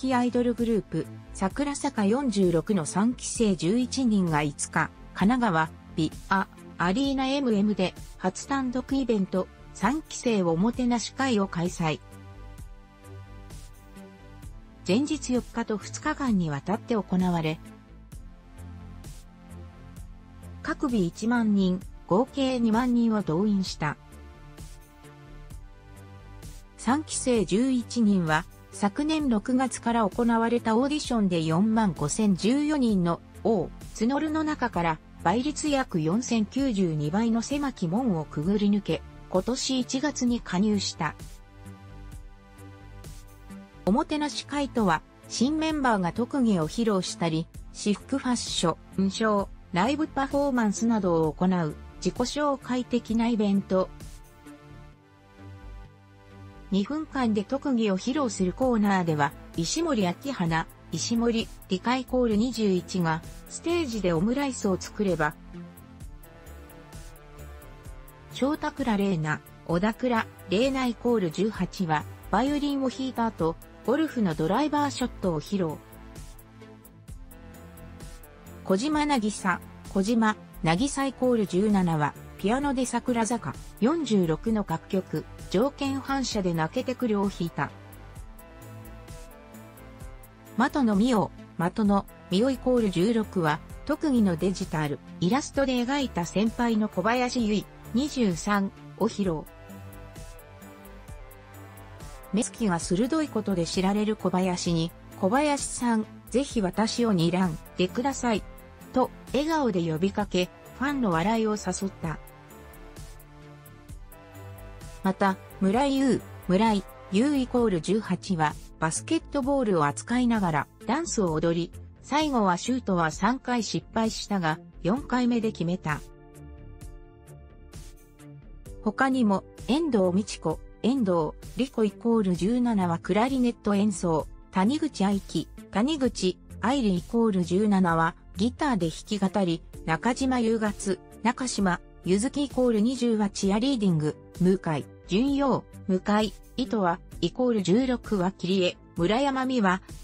気アイドルグループ、桜坂46の3期生11人が5日、神奈川、アリーナ MM で初単独イベント、3期生おもてなし会を開催。前日4日と2日間にわたって行われ、各日1万人、合計2万人を動員した。3期生11人は、昨年6月から行われたオーディションで45,014人の募るの中から、倍率約4092倍の狭き門をくぐり抜け、今年1月に加入した。おもてなし会とは、新メンバーが特技を披露したり、私服ファッションショー、ライブパフォーマンスなどを行う自己紹介的なイベント。2分間で特技を披露するコーナーでは、石森明花、石森理科=21がステージでオムライスを作れば、翔太倉玲奈、小田倉玲奈=18はバイオリンを弾いた後、ゴルフのドライバーショットを披露。小島渚=17はピアノで桜坂46の楽曲、条件反射で泣けてくるを弾いた。的野美央=16は特技のデジタル、イラストで描いた先輩の小林由依23を披露。目つきが鋭いことで知られる小林に、小林さん、ぜひ私を睨んでください。と、笑顔で呼びかけ、ファンの笑いを誘った。また、村井優=18は、バスケットボールを扱いながら、ダンスを踊り、最後はシュートは3回失敗したが、4回目で決めた。他にも、遠藤理子=17はクラリネット演奏、谷口愛理=17はギターで弾き語り、中島ゆずき=20はチアリーディング、向井糸は=16は切り絵、村山美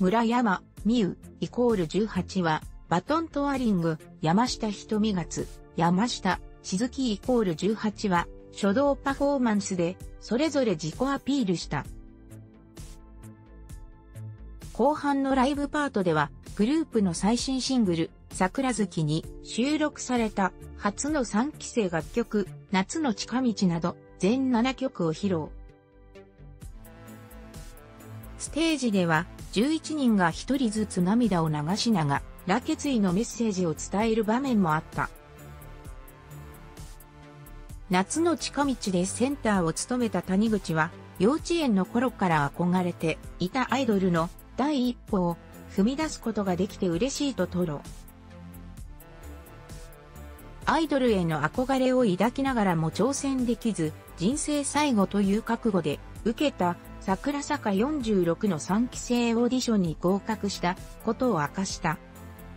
=18はバトントワリング、山下瞳静希=18は書道パフォーマンスで、それぞれ自己アピールした。後半のライブパートでは、グループの最新シングル、桜月に収録された初の3期生楽曲、夏の近道など、全7曲を披露。ステージでは、11人が1人ずつ涙を流しながら決意のメッセージを伝える場面もあった。夏の近道でセンターを務めた谷口は、幼稚園の頃から憧れていたアイドルの第一歩を踏み出すことができて嬉しいと吐露。アイドルへの憧れを抱きながらも挑戦できず、人生最後という覚悟で受けた桜坂46の3期生オーディションに合格したことを明かした。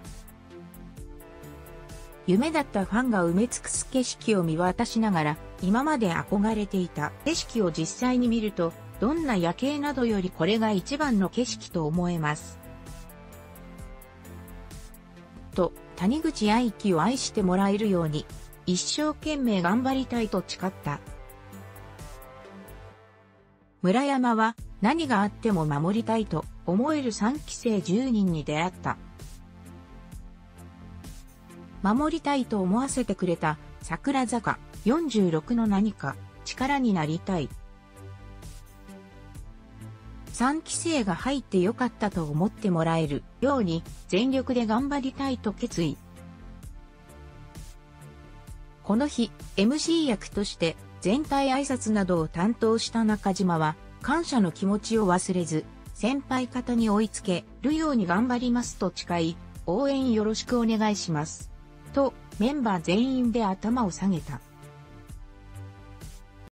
夢だったファンが埋め尽くす景色を見渡しながら、今まで憧れていた景色を実際に見ると、どんな夜景などよりこれが一番の景色と思えます。と、谷口愛希を愛してもらえるように、一生懸命頑張りたいと誓った。村山は、何があっても守りたいと思える3期生10人に出会った。守りたいと思わせてくれた桜坂46の何か力になりたい。3期生が入ってよかったと思ってもらえるように全力で頑張りたいと決意。この日、MC 役として全体挨拶などを担当した中島は感謝の気持ちを忘れず先輩方に追いつけるように頑張りますと誓い、応援よろしくお願いします。とメンバー全員で頭を下げた。